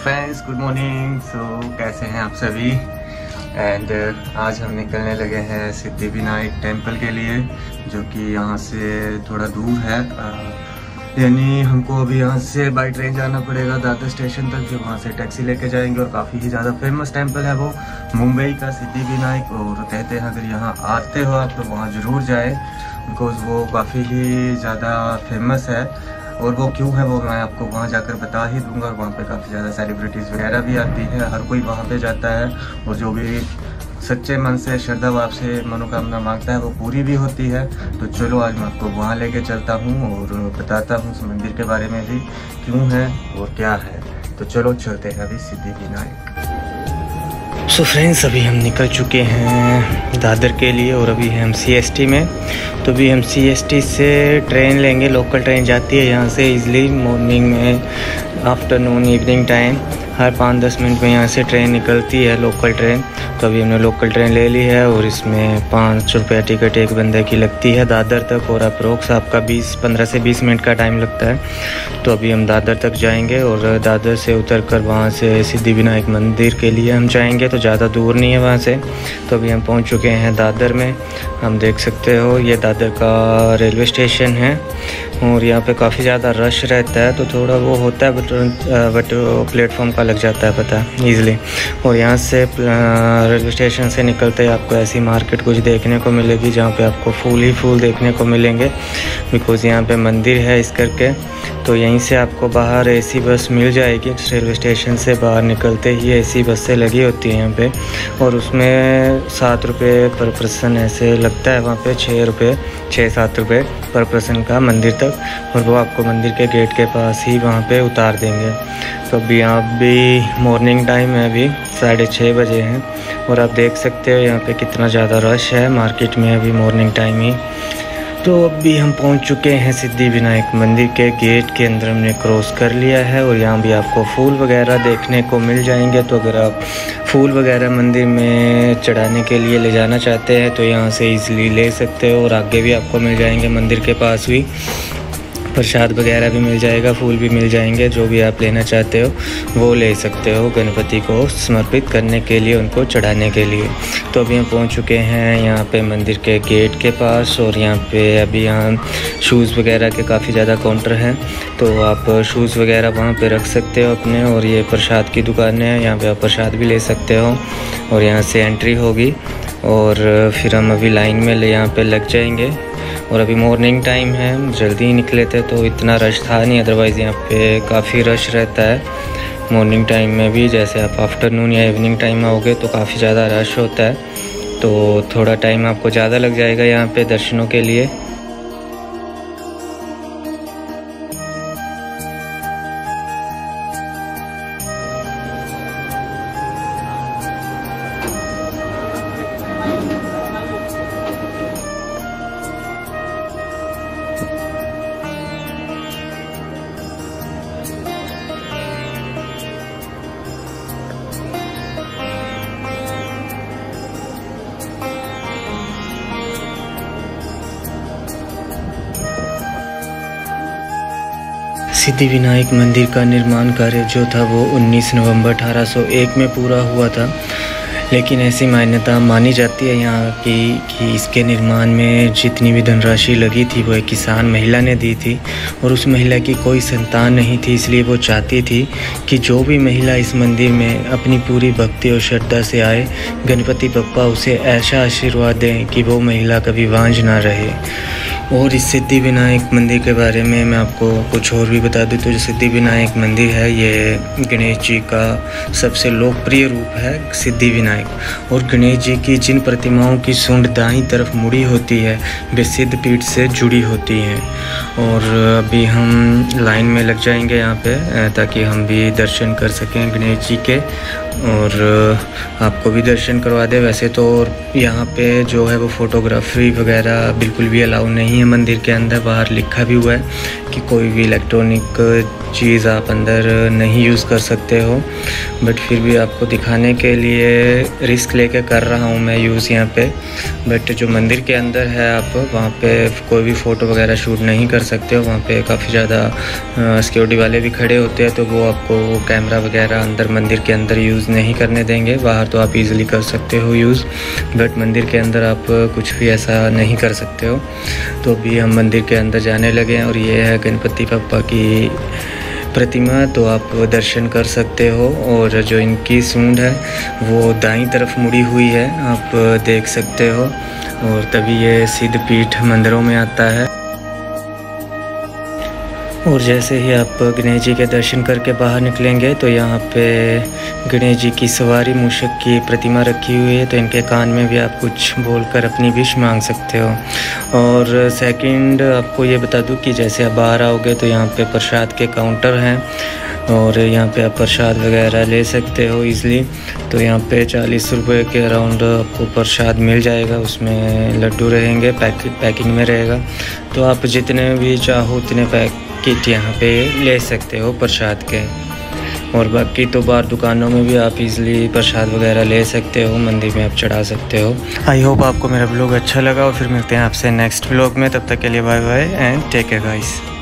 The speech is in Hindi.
Friends, good morning. कैसे हैं आप सभी। एंड आज हम निकलने लगे हैं सिद्धिविनायक टेम्पल के लिए, जो कि यहाँ से थोड़ा दूर है। यानी हमको अभी यहाँ से बाई ट्रेन जाना पड़ेगा दादर स्टेशन तक, फिर वहाँ से टैक्सी लेके जाएंगे। और काफ़ी ही ज़्यादा फेमस टेम्पल है वो, मुंबई का सिद्धिविनायक। और कहते हैं अगर यहाँ आते हो आप तो वहाँ ज़रूर जाए, बिकॉज़ वो काफ़ी ही ज़्यादा फेमस है। और वो क्यों है वो मैं आपको वहाँ जाकर बता ही दूंगा। और वहाँ पे काफ़ी ज़्यादा सेलिब्रिटीज़ वगैरह भी आती है, हर कोई वहाँ पे जाता है। और जो भी सच्चे मन से श्रद्धा भाव से मनोकामना मांगता है वो पूरी भी होती है। तो चलो आज मैं आपको वहाँ लेके चलता हूँ और बताता हूँ उस मंदिर के बारे में भी, क्यों है और क्या है। तो चलो चलते हैं अभी सिद्धिविनायक। सो फ्रेंड्स, अभी हम निकल चुके हैं दादर के लिए और अभी हम CST में। तो अभी हम CST से ट्रेन लेंगे, लोकल ट्रेन जाती है यहाँ से ईज़िली मॉर्निंग में, आफ्टरनून, इवनिंग टाइम। हर 5-10 मिनट में यहाँ से ट्रेन निकलती है, लोकल ट्रेन। तो अभी हमने लोकल ट्रेन ले ली है और इसमें 5 रुपये टिकट एक बंदे की लगती है दादर तक। और अप्रोक्स आपका 15 से 20 मिनट का टाइम लगता है। तो अभी हम दादर तक जाएंगे और दादर से उतर कर वहाँ से सिद्धिविनायक मंदिर के लिए हम जाएंगे। तो ज़्यादा दूर नहीं है वहाँ से। तो अभी हम पहुँच चुके हैं दादर में। हम देख सकते हो ये दादर का रेलवे स्टेशन है और यहाँ पे काफ़ी ज़्यादा रश रहता है। तो थोड़ा वो होता है बट प्लेटफॉर्म का लग जाता है पता ईज़िली। और यहाँ से रेलवे स्टेशन से निकलते ही आपको ऐसी मार्केट कुछ देखने को मिलेगी, जहाँ पे आपको फूल ही फूल देखने को मिलेंगे, बिकॉज़ यहाँ पे मंदिर है इस करके। तो यहीं से आपको बाहर AC बस मिल जाएगी। रेलवे स्टेशन से बाहर निकलते ही AC बसें लगी होती हैं यहाँ पे, और उसमें 7 रुपये पर पर्सन ऐसे लगता है वहाँ पे, 6-7 रुपये पर पर्सन का मंदिर तक। और वो आपको मंदिर के गेट के पास ही वहाँ पे उतार देंगे। तो अभी यहाँ भी मॉर्निंग टाइम है, अभी 6:30 बजे हैं। और आप देख सकते हो यहाँ पे कितना ज़्यादा रश है मार्केट में अभी मॉर्निंग टाइम ही। तो अभी हम पहुंच चुके हैं सिद्धिविनायक मंदिर के गेट के अंदर, हमने क्रॉस कर लिया है। और यहाँ भी आपको फूल वगैरह देखने को मिल जाएंगे। तो अगर आप फूल वगैरह मंदिर में चढ़ाने के लिए ले जाना चाहते हैं तो यहाँ से इजीली ले सकते हो। और आगे भी आपको मिल जाएंगे, मंदिर के पास भी प्रसाद वगैरह भी मिल जाएगा, फूल भी मिल जाएंगे। जो भी आप लेना चाहते हो वो ले सकते हो, गणपति को समर्पित करने के लिए, उनको चढ़ाने के लिए। तो अभी हम पहुंच चुके हैं यहाँ पे मंदिर के गेट के पास। और यहाँ पे अभी यहाँ शूज़ वगैरह के काफ़ी ज़्यादा काउंटर हैं। तो आप शूज़ वगैरह वहाँ पे रख सकते हो अपने। और ये प्रसाद की दुकानें हैं, यहाँ पे आप प्रसाद भी ले सकते हो। और यहाँ से एंट्री होगी और फिर हम अभी लाइन में यहाँ पे लग जाएंगे। और अभी मॉर्निंग टाइम है, जल्दी ही निकले थे तो इतना रश था नहीं, अदरवाइज़ यहाँ पे काफ़ी रश रहता है मॉर्निंग टाइम में भी। जैसे आप आफ्टरनून या इवनिंग टाइम आओगे तो काफ़ी ज़्यादा रश होता है। तो थोड़ा टाइम आपको ज़्यादा लग जाएगा यहाँ पे दर्शनों के लिए। सिद्धिविनायक मंदिर का निर्माण कार्य जो था वो 19 नवंबर 1801 में पूरा हुआ था। लेकिन ऐसी मान्यता मानी जाती है यहाँ की कि इसके निर्माण में जितनी भी धनराशि लगी थी वो एक किसान महिला ने दी थी। और उस महिला की कोई संतान नहीं थी, इसलिए वो चाहती थी कि जो भी महिला इस मंदिर में अपनी पूरी भक्ति और श्रद्धा से आए, गणपति बप्पा उसे ऐसा आशीर्वाद दें कि वो महिला कभी वांझ ना रहे। और इस सिद्धिविनायक मंदिर के बारे में मैं आपको कुछ और भी बता दूं तो जो सिद्धिविनायक मंदिर है ये गणेश जी का सबसे लोकप्रिय रूप है सिद्धिविनायक। और गणेश जी की जिन प्रतिमाओं की सूंड दाईं तरफ मुड़ी होती है वे सिद्ध पीठ से जुड़ी होती हैं। और अभी हम लाइन में लग जाएंगे यहाँ पे ताकि हम भी दर्शन कर सकें गणेश जी के और आपको भी दर्शन करवा दे। वैसे तो यहाँ पे जो है वो फ़ोटोग्राफी वगैरह बिल्कुल भी अलाउ नहीं है मंदिर के अंदर। बाहर लिखा भी हुआ है कि कोई भी इलेक्ट्रॉनिक चीज़ आप अंदर नहीं यूज़ कर सकते हो, बट फिर भी आपको दिखाने के लिए रिस्क लेके कर रहा हूँ मैं यूज़ यहाँ पे। बट जो मंदिर के अंदर है आप वहाँ पे कोई भी फ़ोटो वगैरह शूट नहीं कर सकते हो। वहाँ पे काफ़ी ज़्यादा सिक्योरिटी वाले भी खड़े होते हैं, तो वो आपको कैमरा वगैरह अंदर मंदिर के अंदर यूज़ नहीं करने देंगे। बाहर तो आप इजीली कर सकते हो यूज़, बट मंदिर के अंदर आप कुछ भी ऐसा नहीं कर सकते हो। तो अभी हम मंदिर के अंदर जाने लगे हैं और ये है गणपति बप्पा की प्रतिमा, तो आप दर्शन कर सकते हो। और जो इनकी सूंड है वो दाईं तरफ मुड़ी हुई है, आप देख सकते हो। और तभी ये सिद्ध पीठ मंदिरों में आता है। और जैसे ही आप गणेश जी के दर्शन करके बाहर निकलेंगे तो यहाँ पे गणेश जी की सवारी मूषक की प्रतिमा रखी हुई है, तो इनके कान में भी आप कुछ बोलकर अपनी विश मांग सकते हो। और सेकंड आपको ये बता दूँ कि जैसे आप बाहर आओगे तो यहाँ पे प्रसाद के काउंटर हैं और यहाँ पे आप प्रसाद वगैरह ले सकते हो ईज़िली। तो यहाँ पे 40 रुपये के अराउंड आपको प्रसाद मिल जाएगा, उसमें लड्डू रहेंगे, पैकिंग में रहेगा। तो आप जितने भी चाहो उतने पैकेट यहाँ पे ले सकते हो प्रसाद के। और बाकी तो बाहर दुकानों में भी आप इजीली प्रसाद वगैरह ले सकते हो, मंदिर में आप चढ़ा सकते हो। आई होप आपको मेरा ब्लॉग अच्छा लगा और फिर मिलते हैं आपसे नेक्स्ट ब्लॉग में। तब तक के लिए bye bye and take care guys.